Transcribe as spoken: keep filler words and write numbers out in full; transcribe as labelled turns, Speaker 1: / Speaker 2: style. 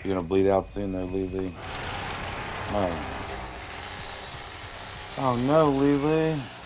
Speaker 1: You're gonna bleed out soon though, Lily. Oh. Oh no, Lily.